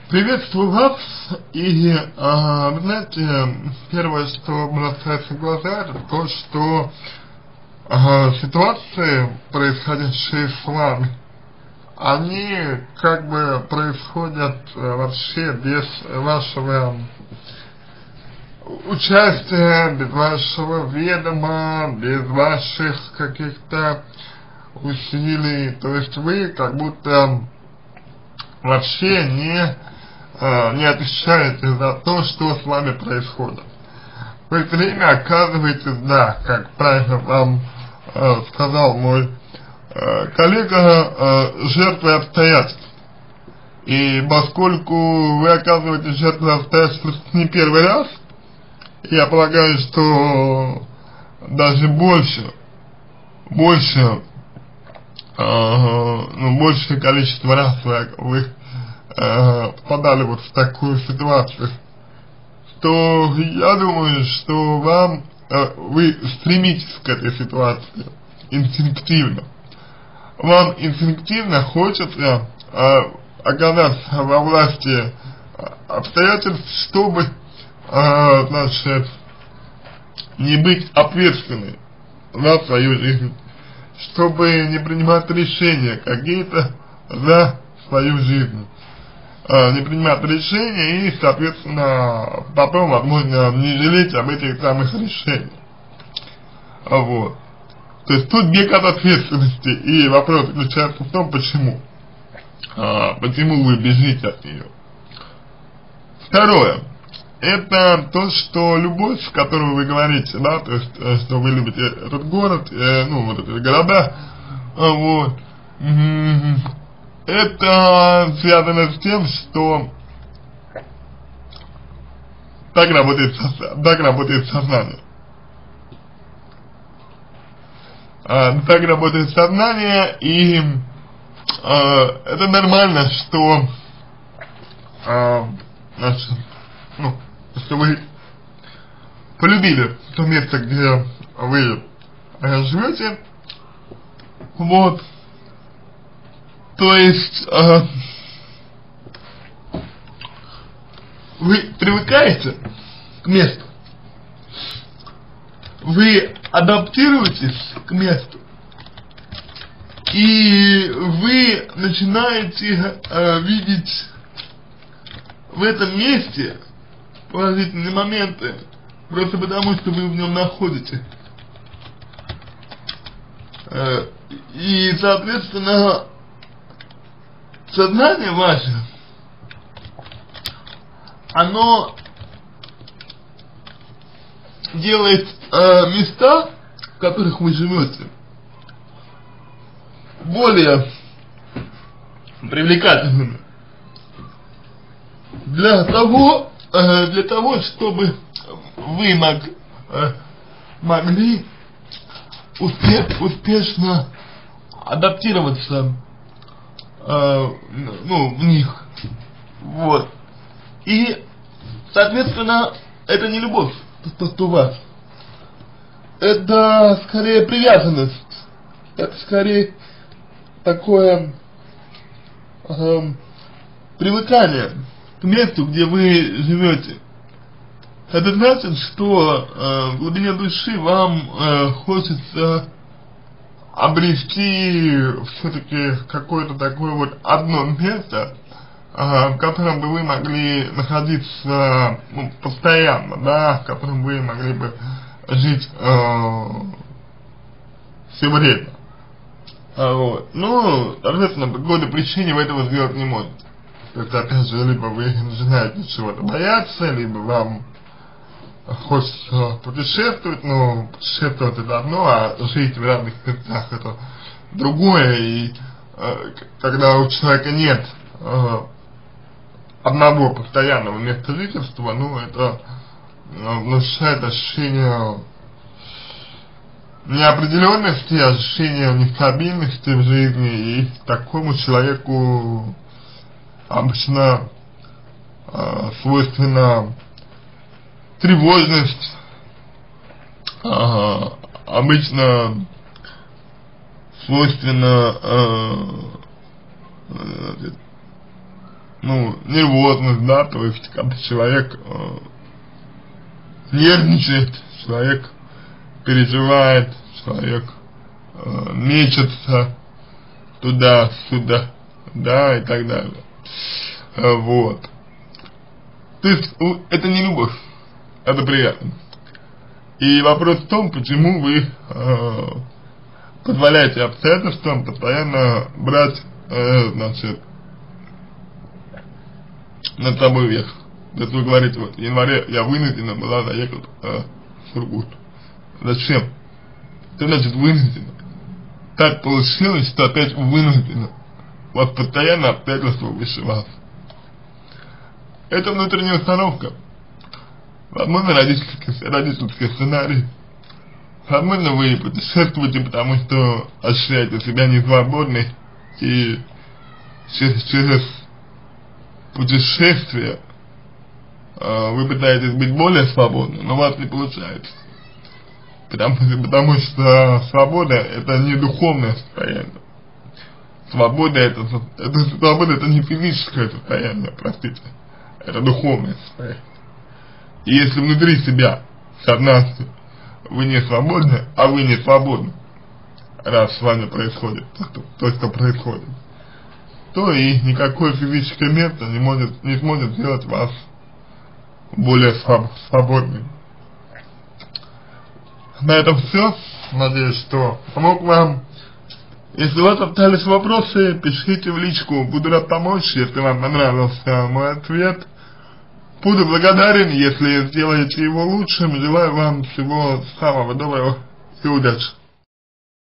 Приветствую вас, и, вы знаете, первое, что бросается в глаза, это то, что ситуации, происходящие с вами, они как бы происходят вообще без вашего участия, без вашего ведома, без ваших каких-то усилий, то есть вы как будто вообще не отвечаете за то, что с вами происходит. В это время оказываетесь, да, как правильно вам сказал мой коллега, жертвой обстоятельств. И поскольку вы оказываетесь жертвой обстоятельств не первый раз, я полагаю, что даже большее количество раз вы попадали вот в такую ситуацию, то я думаю, что вы стремитесь к этой ситуации инстинктивно. Вам инстинктивно хочется оказаться во власти обстоятельств, чтобы, значит, не быть ответственной за свою жизнь, чтобы не принимать решения какие-то за свою жизнь, не принимать решения и, соответственно, потом, возможно, не жалеть об этих самых решениях. Вот. То есть тут бег от ответственности, и вопрос заключается в том, почему. Почему вы бежите от нее. Второе. Это то, что любовь, о которой вы говорите, да, то есть, что вы любите этот город, вот эти города, вот, это связано с тем, что так работает сознание. Так работает сознание, и это нормально, что, значит, что вы полюбили то место, где вы живете, вот, то есть, вы привыкаете к месту, вы адаптируетесь к месту, и вы начинаете видеть в этом месте положительные моменты, просто потому, что вы в нем находитесь. И, соответственно, сознание ваше, оно делает места, в которых вы живете, более привлекательными для того, чтобы вы могли успешно адаптироваться в них. Вот. И, соответственно, это не любовь, то у вас. Это скорее привязанность. Это скорее такое привыкание к месту, где вы живете. Это значит, что в глубине души вам хочется обрести все-таки какое-то такое вот одно место, в котором бы вы могли находиться постоянно, да, в котором вы могли бы жить все время. Вот. Соответственно, по какой-то причине вы этого сделать не можете. То есть, опять же, либо вы начинаете чего-то бояться, либо вам хочется путешествовать, но путешествовать это одно, а жить в разных местах это другое, и когда у человека нет одного постоянного места жительства, это внушает ощущение неопределенности, ощущение нестабильности в жизни, и такому человеку обычно свойственна тревожность, обычно свойственно ну, нервозность, да, то есть, когда человек нервничает, человек переживает, человек мечется туда-сюда, да, и так далее. Вот. То есть, это не любовь, это приятно. И вопрос в том, почему вы позволяете обстоятельствам постоянно брать, значит, над собой вверх. То есть вы говорите, вот, в январе я вынуждена была заехать в Сургут. Зачем? Что значит вынуждена? Так получилось, что опять вынуждена. У вас постоянно обстоятельства выше вас. Это внутренняя установка. Возможно, родительский сценарий. Возможно, вы путешествуете, потому что ощущаете себя несвободной, и через путешествие вы пытаетесь быть более свободны, но у вас не получается. Потому что свобода — это не духовное состояние. Свобода это не физическое состояние, простите. Это духовное состояние. И если внутри себя сознание вы не свободны, а вы не свободны, раз с вами происходит то, что происходит, то и никакое физическое место не сможет сделать вас более свободным. На этом все. Надеюсь, что помог вам. Если у вас остались вопросы, пишите в личку, буду рад помочь. Если вам понравился мой ответ, буду благодарен, если сделаете его лучшим. Желаю вам всего самого доброго и удачи.